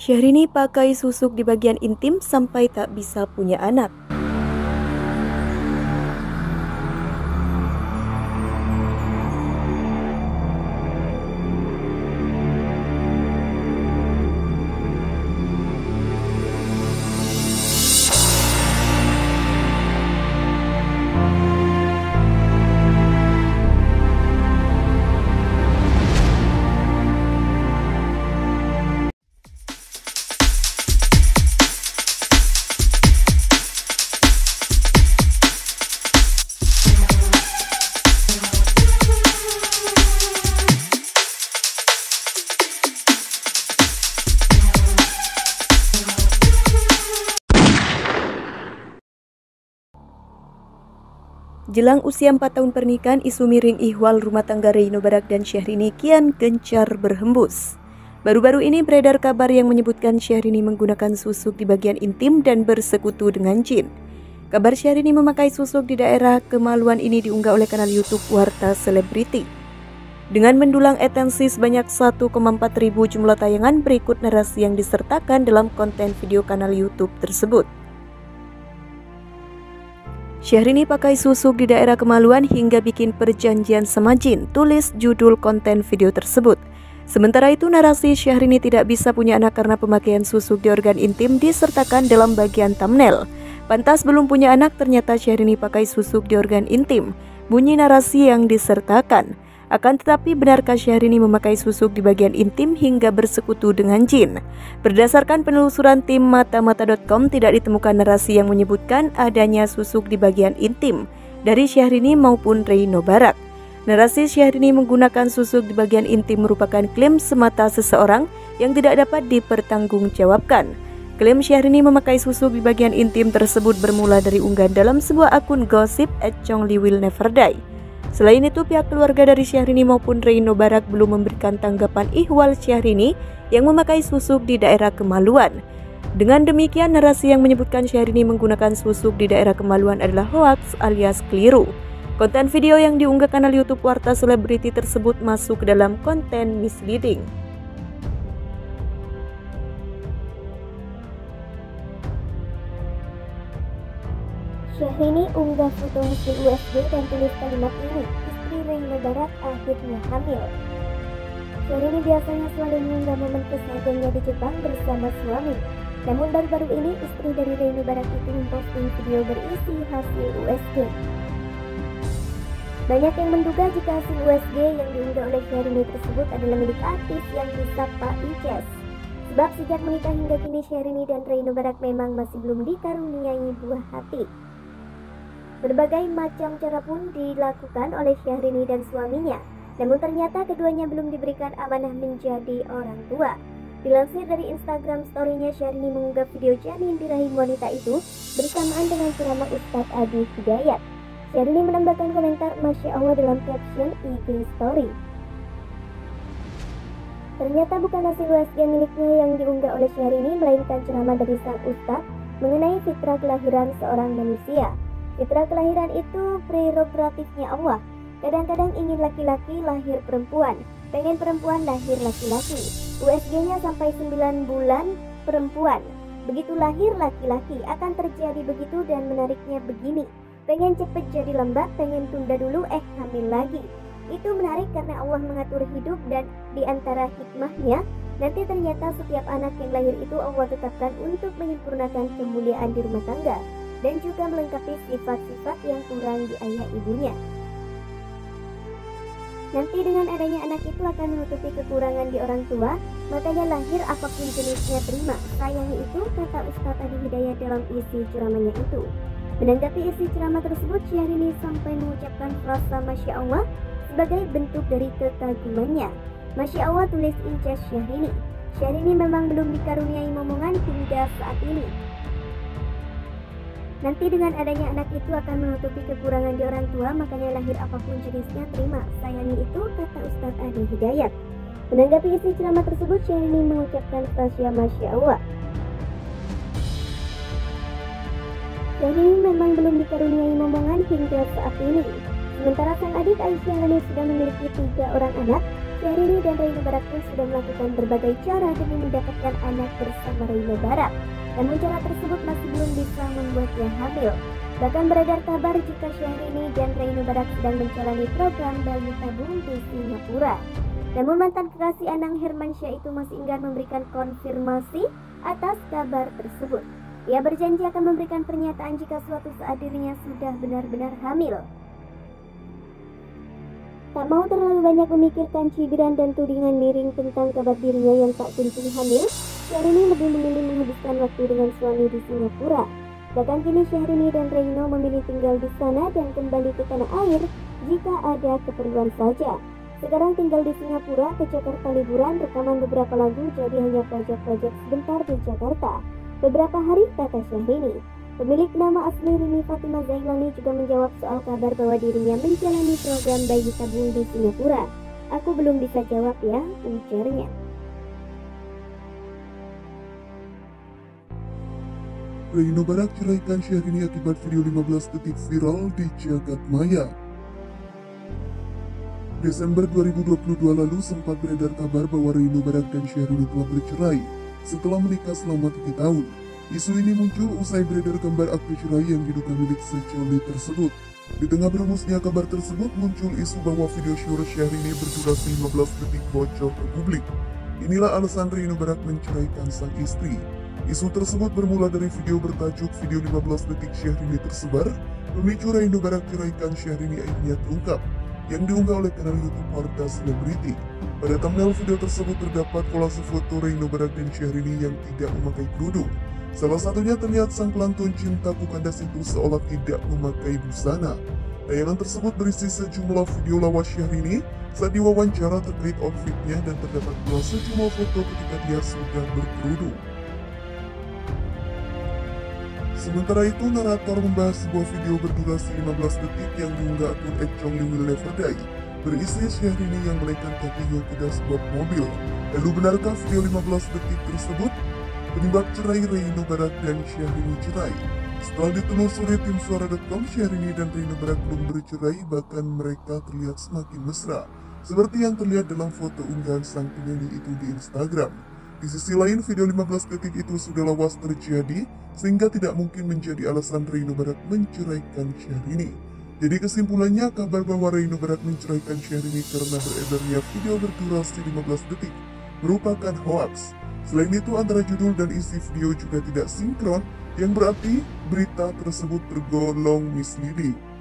Syahrini pakai susuk di bagian intim sampai tak bisa punya anak. Jelang usia 4 tahun pernikahan, isu miring ihwal rumah tangga Reino Barak dan Syahrini kian gencar berhembus. Baru-baru ini beredar kabar yang menyebutkan Syahrini menggunakan susuk di bagian intim dan bersekutu dengan jin. Kabar Syahrini memakai susuk di daerah kemaluan ini diunggah oleh kanal YouTube Warta Selebriti. Dengan mendulang atensi sebanyak 1,4 ribu jumlah tayangan, berikut narasi yang disertakan dalam konten video kanal YouTube tersebut. Syahrini pakai susuk di daerah kemaluan hingga bikin perjanjian sama jin, tulis judul konten video tersebut. Sementara itu, narasi Syahrini tidak bisa punya anak karena pemakaian susuk di organ intim disertakan dalam bagian thumbnail. Pantas belum punya anak, ternyata Syahrini pakai susuk di organ intim, bunyi narasi yang disertakan. Akan tetapi, benarkah Syahrini memakai susuk di bagian intim hingga bersekutu dengan jin? Berdasarkan penelusuran tim matamata.com, tidak ditemukan narasi yang menyebutkan adanya susuk di bagian intim dari Syahrini maupun Reino Barak. Narasi Syahrini menggunakan susuk di bagian intim merupakan klaim semata seseorang yang tidak dapat dipertanggungjawabkan. Klaim Syahrini memakai susuk di bagian intim tersebut bermula dari unggahan dalam sebuah akun gosip @chongliwillneverdie. Selain itu, pihak keluarga dari Syahrini maupun Reino Barak belum memberikan tanggapan ihwal Syahrini yang memakai susuk di daerah kemaluan. Dengan demikian, narasi yang menyebutkan Syahrini menggunakan susuk di daerah kemaluan adalah hoaks alias keliru. Konten video yang diunggah kanal YouTube Warta Selebriti tersebut masuk ke dalam konten misleading. Syahrini unggah foto hasil USG dan tulis kalimat ini, istri Reino Barak akhirnya hamil. Syahrini biasanya selalu mengunggah momen kesehariannya di Jepang bersama suami. Namun baru-baru ini istri dari Reino Barak itu memposting video berisi hasil USG. Banyak yang menduga jika hasil USG yang diunggah oleh Syahrini tersebut adalah milik artis yang disapa Ijes. Sebab sejak menikah hingga kini Syahrini dan Reino Barak memang masih belum dikaruniai buah hati. Berbagai macam cara pun dilakukan oleh Syahrini dan suaminya, namun ternyata keduanya belum diberikan amanah menjadi orang tua. Dilansir dari Instagram story-nya, Syahrini mengunggah video janin di rahim wanita itu bersamaan dengan ceramah Ustadz Adi Hidayat. Syahrini menambahkan komentar Masya Allah dalam caption IG story. Ternyata bukan hasil USG miliknya yang diunggah oleh Syahrini, melainkan ceramah dari sang Ustadz mengenai fitrah kelahiran seorang manusia. Fitrah kelahiran itu prerogatifnya Allah. Kadang-kadang ingin laki-laki lahir perempuan, pengen perempuan lahir laki-laki. USG-nya sampai 9 bulan perempuan. Begitu lahir laki-laki akan terjadi begitu, dan menariknya begini. Pengen cepet jadi lambat, pengen tunda dulu hamil lagi. Itu menarik karena Allah mengatur hidup, dan di antara hikmahnya nanti ternyata setiap anak yang lahir itu Allah tetapkan untuk menyempurnakan kemuliaan di rumah tangga dan juga melengkapi sifat-sifat yang kurang di ayah ibunya. Nanti dengan adanya anak itu akan menutupi kekurangan di orang tua, makanya lahir apapun jenisnya terima. Sayangi itu, kata Ustadz Adi Hidayat dalam isi ceramahnya itu. Menanggapi isi ceramah tersebut, Syahrini sampai mengucapkan frasa Masya Allah sebagai bentuk dari kekagumannya. Masya Allah, tulis Inces Syahrini. Syahrini memang belum dikaruniai momongan hingga saat ini. Nanti dengan adanya anak itu akan menutupi kekurangan di orang tua, makanya lahir apapun jenisnya terima. Sayangi itu, kata Ustadz Adi Hidayat. Menanggapi isi ceramah tersebut, Syahrini mengucapkan frasa Masya Allah. Syahrini memang belum dikaruniai momongan hingga saat ini. Sementara sang adik Aisyah Lani sudah memiliki 3 orang anak, Syahrini dan Reino Barak pun sudah melakukan berbagai cara demi mendapatkan anak bersama Reino Barak. Namun cara tersebut masih belum bisa membuatnya hamil. Bahkan beredar kabar jika Syahrini dan Reino Barak sedang menjalani program bayi tabung di Singapura. Namun mantan kekasih Anang Hermansyah itu masih enggan memberikan konfirmasi atas kabar tersebut. Ia berjanji akan memberikan pernyataan jika suatu saat dirinya sudah benar-benar hamil. Tak mau terlalu banyak memikirkan cibiran dan tudingan miring tentang kabar dirinya yang tak kunjung hamil, Syahrini lebih memilih menghabiskan waktu dengan suami di Singapura. Bahkan kini Syahrini dan Reino memilih tinggal di sana dan kembali ke tanah air jika ada keperluan saja. Sekarang tinggal di Singapura, ke Jakarta liburan, rekaman beberapa lagu, jadi hanya pajak-pajak sebentar di Jakarta. Beberapa hari, kata Syahrini. Pemilik nama asli Rini Fatimah Zailani juga menjawab soal kabar bahwa dirinya menjalani program bayi tabung di Singapura. Aku belum bisa jawab ya, ujarnya. Reino Barak ceraikan Syahrini akibat video 15 detik viral di jagat maya. Desember 2022 lalu sempat beredar kabar bahwa Reino Barak dan Syahrini telah bercerai setelah menikah selama 3 tahun. Isu ini muncul usai beredar gambar akte cerai yang diduga milik sejoli tersebut. Di tengah berembusnya kabar tersebut muncul isu bahwa video syur Syahrini berdurasi 15 detik bocor ke publik. Inilah alasan Reino Barak menceraikan sang istri. Isu tersebut bermula dari video bertajuk "Video 15 detik Syahrini tersebar, pemicu Reino Barak ceraikan Syahrini akhirnya terungkap", yang diunggah oleh kanal YouTube Warta Selebriti. Pada thumbnail video tersebut terdapat kolase foto Reino Barak dan Syahrini yang tidak memakai kerudung. Salah satunya terlihat sang pelantun cinta Pukandas itu seolah tidak memakai busana. Tayangan tersebut berisi sejumlah video lawas Syahrini saat diwawancara terkait outfitnya dan terdapat pula sejumlah foto ketika dia sudah berkerudung. Sementara itu, narator membahas sebuah video berdurasi 15 detik yang diunggah akun @chongliwillneverdie berisi Syahrini yang melenggang kakinya ke dashboard mobil. Lalu benarkah video 15 detik tersebut penyebab cerai Reino Barak dan Syahrini cerai? Setelah ditelusuri tim suara.com, Syahrini dan Reino Barak belum bercerai, bahkan mereka terlihat semakin mesra, seperti yang terlihat dalam foto unggahan sang penyanyi itu di Instagram. Di sisi lain, video 15 detik itu sudah lawas terjadi, sehingga tidak mungkin menjadi alasan Reino Barak menceraikan Syahrini. Jadi kesimpulannya, kabar bahwa Reino Barak menceraikan Syahrini karena beredarnya video berdurasi 15 detik merupakan hoaks. Selain itu, antara judul dan isi video juga tidak sinkron, yang berarti berita tersebut tergolong misleading.